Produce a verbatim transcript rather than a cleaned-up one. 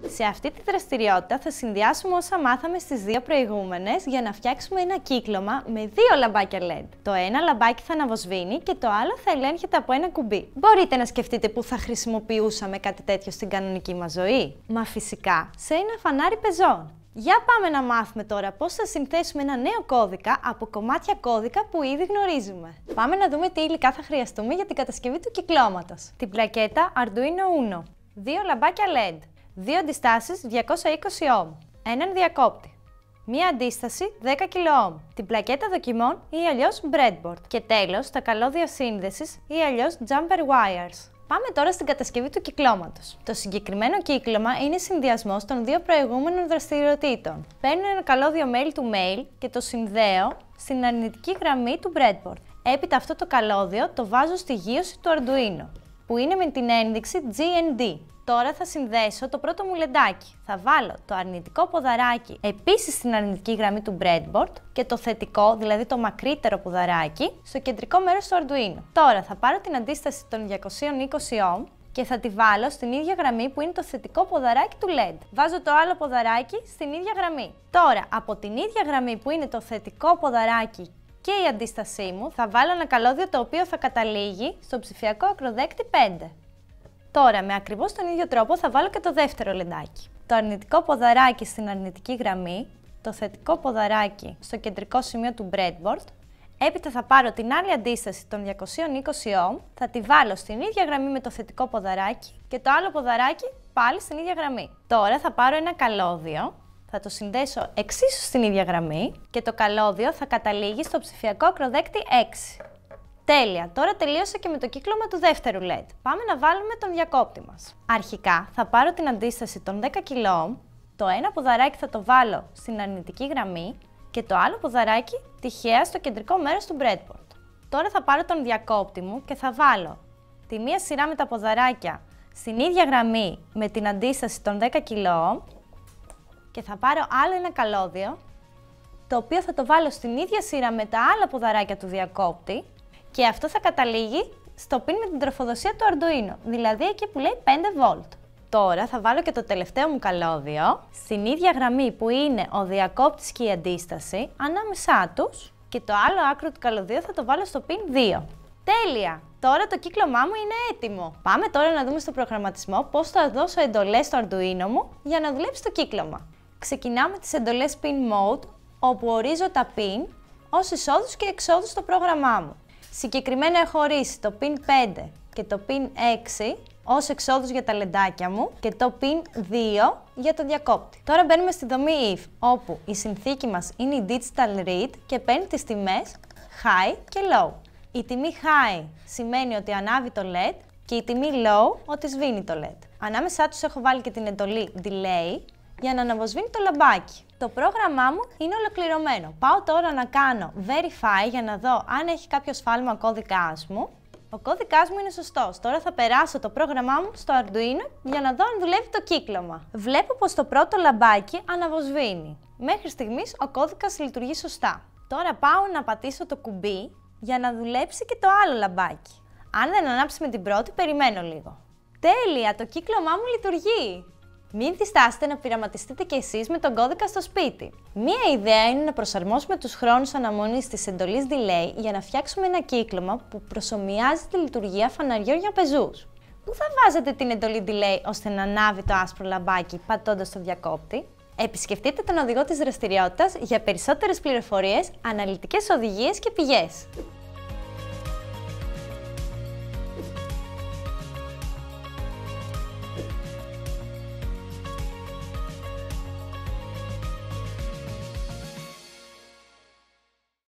Σε αυτή τη δραστηριότητα θα συνδυάσουμε όσα μάθαμε στις δύο προηγούμενες για να φτιάξουμε ένα κύκλωμα με δύο λαμπάκια ελ ι ντι. Το ένα λαμπάκι θα αναβοσβήνει και το άλλο θα ελέγχεται από ένα κουμπί. Μπορείτε να σκεφτείτε που θα χρησιμοποιούσαμε κάτι τέτοιο στην κανονική μας ζωή? Μα φυσικά σε ένα φανάρι πεζών. Για πάμε να μάθουμε τώρα πώς θα συνθέσουμε ένα νέο κώδικα από κομμάτια κώδικα που ήδη γνωρίζουμε. Πάμε να δούμε τι υλικά θα χρειαστούμε για την κατασκευή του κυκλώματος. Την πλακέτα Arduino Uno, δύο λαμπάκια ελ ι ντι, δύο αντιστάσεις διακόσια είκοσι ohms, έναν διακόπτη, μία αντίσταση δέκα κιλό ohms, την πλακέτα δοκιμών ή αλλιώς breadboard και τέλος τα καλώδια σύνδεσης ή αλλιώς jumper wires. Πάμε τώρα στην κατασκευή του κυκλώματος. Το συγκεκριμένο κύκλωμα είναι συνδυασμός των δύο προηγούμενων δραστηριοτήτων. Παίρνω ένα καλώδιο mail to mail και το συνδέω στην αρνητική γραμμή του breadboard. Έπειτα αυτό το καλώδιο το βάζω στη γείωση του Arduino, που είναι με την ένδειξη τζι εν ντι. Τώρα θα συνδέσω το πρώτο μου λεντάκι. Θα βάλω το αρνητικό ποδαράκι επίσης στην αρνητική γραμμή του breadboard και το θετικό, δηλαδή το μακρύτερο ποδαράκι, στο κεντρικό μέρος του Arduino. Τώρα θα πάρω την αντίσταση των διακόσια είκοσι ohms και θα τη βάλω στην ίδια γραμμή που είναι το θετικό ποδαράκι του ελ ι ντι. Βάζω το άλλο ποδαράκι στην ίδια γραμμή. Τώρα από την ίδια γραμμή που είναι το θετικό ποδαράκι και η αντίστασή μου θα βάλω ένα καλώδιο το οποίο θα καταλήγει στο ψηφιακό ακροδέκτη πέντε. Τώρα, με ακριβώς τον ίδιο τρόπο θα βάλω και το δεύτερο λεντάκι. Το αρνητικό ποδαράκι στην αρνητική γραμμή, το θετικό ποδαράκι στο κεντρικό σημείο του breadboard. Έπειτα θα πάρω την άλλη αντίσταση των διακόσια είκοσι ohms, θα τη βάλω στην ίδια γραμμή με το θετικό ποδαράκι και το άλλο ποδαράκι πάλι στην ίδια γραμμή. Τώρα θα πάρω ένα καλώδιο, θα το συνδέσω εξίσου στην ίδια γραμμή και το καλώδιο θα καταλήγει στο ψηφιακό ακροδέκτη έξι. Τέλεια! Τώρα τελείωσα και με το κύκλωμα του δεύτερου ελ ι ντι. Πάμε να βάλουμε τον διακόπτη μας. Αρχικά θα πάρω την αντίσταση των δέκα κιλό ohms, το ένα ποδαράκι θα το βάλω στην αρνητική γραμμή και το άλλο ποδαράκι τυχαία στο κεντρικό μέρος του breadboard. Τώρα θα πάρω τον διακόπτη μου και θα βάλω τη μία σειρά με τα ποδαράκια στην ίδια γραμμή με την αντίσταση των δέκα κιλό ohms και θα πάρω άλλο ένα καλώδιο, το οποίο θα το βάλω στην ίδια σειρά με τα άλλα ποδαράκια του διακόπτη. Και αυτό θα καταλήγει στο πιν με την τροφοδοσία του Arduino, δηλαδή εκεί που λέει πέντε βολτ. Τώρα θα βάλω και το τελευταίο μου καλώδιο στην ίδια γραμμή που είναι ο διακόπτης και η αντίσταση ανάμεσά τους και το άλλο άκρο του καλωδίου θα το βάλω στο πιν δύο. Τέλεια! Τώρα το κύκλωμά μου είναι έτοιμο. Πάμε τώρα να δούμε στο προγραμματισμό πώς θα δώσω εντολές στο Arduino μου για να δουλέψει το κύκλωμα. Ξεκινάω με τις εντολές pin mode, όπου ορίζω τα pin ως εισόδους και εξόδους στο πρόγραμμά μου. Συγκεκριμένα έχω ορίσει το πιν πέντε και το πιν έξι ως εξόδους για τα λεντάκια μου και το πιν δύο για το διακόπτη. Τώρα μπαίνουμε στη δομή if, όπου η συνθήκη μας είναι η digital read και παίρνει τις τιμές high και low. Η τιμή high σημαίνει ότι ανάβει το ελ ι ντι και η τιμή low ότι σβήνει το ελ ι ντι. Ανάμεσά τους έχω βάλει και την εντολή delay για να αναβοσβήνει το λαμπάκι. Το πρόγραμμά μου είναι ολοκληρωμένο. Πάω τώρα να κάνω verify για να δω αν έχει κάποιο σφάλμα ο κώδικάς μου. Ο κώδικάς μου είναι σωστός. Τώρα θα περάσω το πρόγραμμά μου στο Arduino για να δω αν δουλεύει το κύκλωμα. Βλέπω πως το πρώτο λαμπάκι αναβοσβήνει. Μέχρι στιγμής ο κώδικας λειτουργεί σωστά. Τώρα πάω να πατήσω το κουμπί για να δουλέψει και το άλλο λαμπάκι. Αν δεν ανάψει με την πρώτη, περιμένω λίγο. Τέλεια! Το κύκλωμά μου λειτουργεί! Μην διστάσετε να πειραματιστείτε κι εσείς με τον κώδικα στο σπίτι. Μία ιδέα είναι να προσαρμόσουμε τους χρόνους αναμονής της εντολής delay για να φτιάξουμε ένα κύκλωμα που προσομοιάζει τη λειτουργία φαναριών για πεζούς. Πού θα βάζετε την εντολή delay ώστε να ανάβει το άσπρο λαμπάκι πατώντας το διακόπτη? Επισκεφτείτε τον οδηγό της δραστηριότητας για περισσότερες πληροφορίες, αναλυτικές οδηγίες και πηγές.